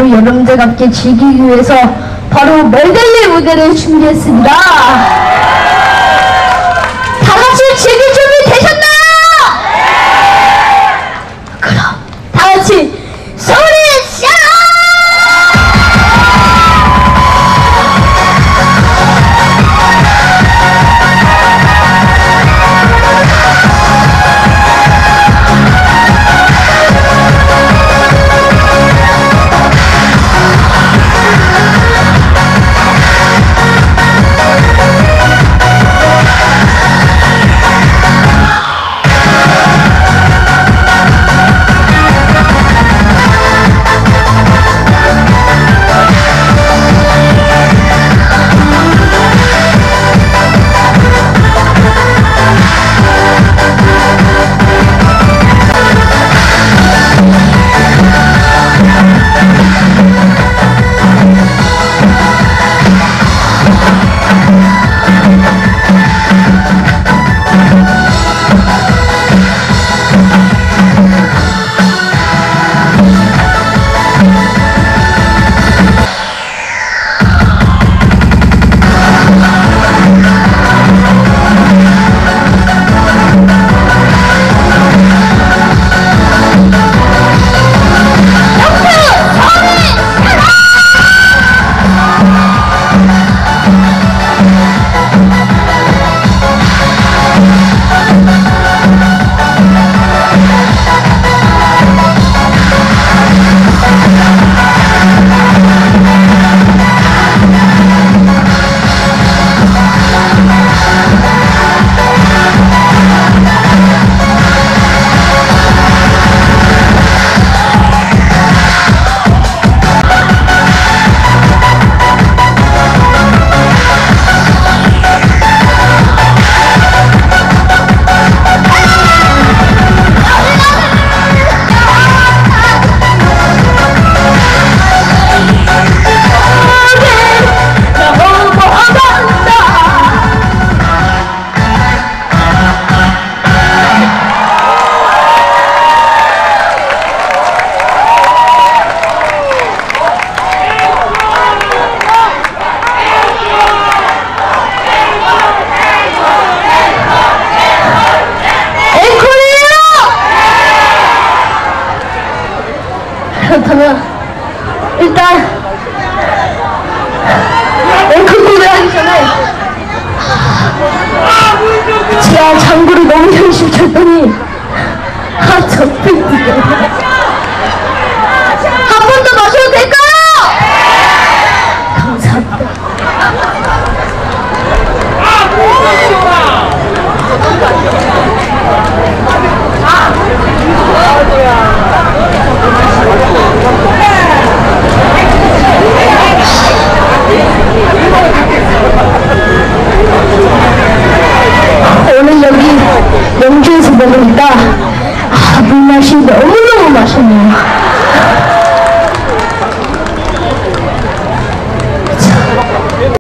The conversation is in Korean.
바로 여러분들과 함께 즐기기 위해서 바로 멜들리 무대를 준비했습니다. 다같이 즐길 준비 되셨나요? 그럼 다같이 소리 샤! 그렇다면 일단 앵콜 노래하기 전에 제가 장구를 너무 열심히 쳤더니 저 팬티가 한 번 더 마셔도 될까요? 감사합니다. 오늘 여기 영주에서 먹으니까 물맛이 너무너무 맛있네요.